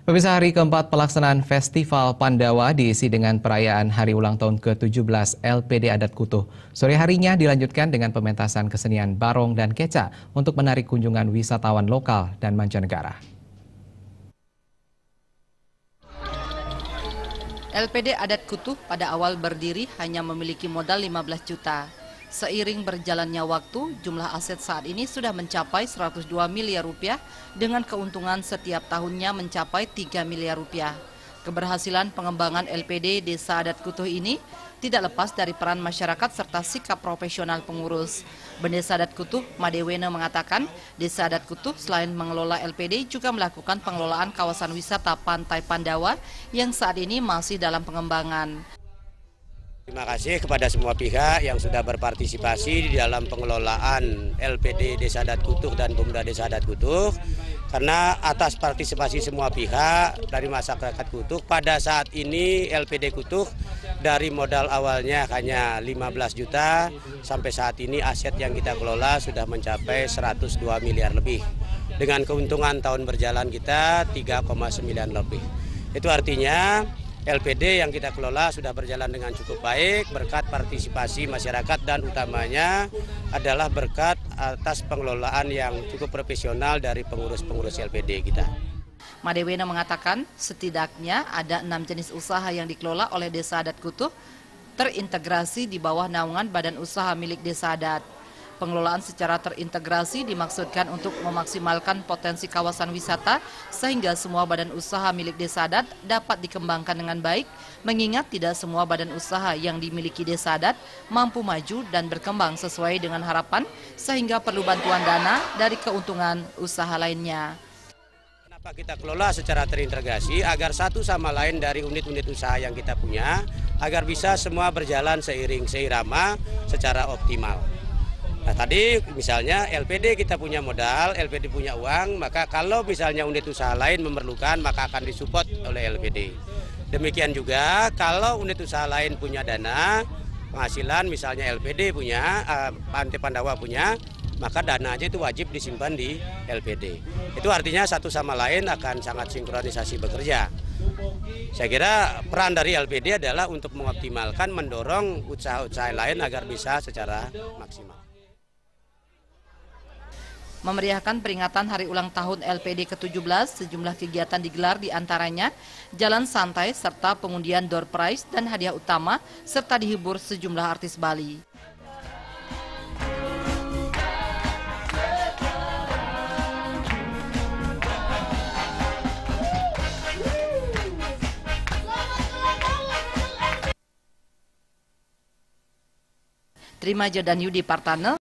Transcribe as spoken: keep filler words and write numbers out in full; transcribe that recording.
Pemirsa, hari keempat pelaksanaan Festival Pandawa diisi dengan perayaan hari ulang tahun ke tujuh belas L P D Adat Kutuh. Sore harinya dilanjutkan dengan pementasan kesenian barong dan keca untuk menarik kunjungan wisatawan lokal dan mancanegara. L P D Adat Kutuh pada awal berdiri hanya memiliki modal lima belas juta. Seiring berjalannya waktu, jumlah aset saat ini sudah mencapai seratus dua miliar rupiah dengan keuntungan setiap tahunnya mencapai tiga miliar rupiah. Keberhasilan pengembangan L P D Desa Adat Kutuh ini tidak lepas dari peran masyarakat serta sikap profesional pengurus. Bendesa Adat Kutuh, Madewena, mengatakan Desa Adat Kutuh selain mengelola L P D juga melakukan pengelolaan kawasan wisata Pantai Pandawa yang saat ini masih dalam pengembangan. Terima kasih kepada semua pihak yang sudah berpartisipasi di dalam pengelolaan L P D Desa Adat Kutuh dan Bumda Desa Adat Kutuh. Karena atas partisipasi semua pihak dari masyarakat Kutuh, pada saat ini L P D Kutuh dari modal awalnya hanya lima belas juta, sampai saat ini aset yang kita kelola sudah mencapai seratus dua miliar lebih. Dengan keuntungan tahun berjalan kita tiga koma sembilan lebih. Itu artinya L P D yang kita kelola sudah berjalan dengan cukup baik berkat partisipasi masyarakat dan utamanya adalah berkat atas pengelolaan yang cukup profesional dari pengurus-pengurus L P D kita. Madewena mengatakan setidaknya ada enam jenis usaha yang dikelola oleh Desa Adat Kutuh terintegrasi di bawah naungan badan usaha milik Desa Adat. Pengelolaan secara terintegrasi dimaksudkan untuk memaksimalkan potensi kawasan wisata sehingga semua badan usaha milik Desa Adat dapat dikembangkan dengan baik, mengingat tidak semua badan usaha yang dimiliki Desa Adat mampu maju dan berkembang sesuai dengan harapan sehingga perlu bantuan dana dari keuntungan usaha lainnya. Kenapa kita kelola secara terintegrasi agar satu sama lain dari unit-unit usaha yang kita punya agar bisa semua berjalan seiring seirama secara optimal. Nah tadi misalnya L P D kita punya modal, L P D punya uang, maka kalau misalnya unit usaha lain memerlukan maka akan disupport oleh L P D. Demikian juga kalau unit usaha lain punya dana, penghasilan misalnya L P D punya, uh, Pantai Pandawa punya, maka dananya itu wajib disimpan di L P D. Itu artinya satu sama lain akan sangat sinkronisasi bekerja. Saya kira peran dari L P D adalah untuk mengoptimalkan, mendorong usaha-usaha lain agar bisa secara maksimal. Memeriahkan peringatan hari ulang tahun L P D ke tujuh belas, sejumlah kegiatan digelar diantaranya jalan santai serta pengundian door prize dan hadiah utama serta dihibur sejumlah artis Bali. Terima Jordan Yudi Partane.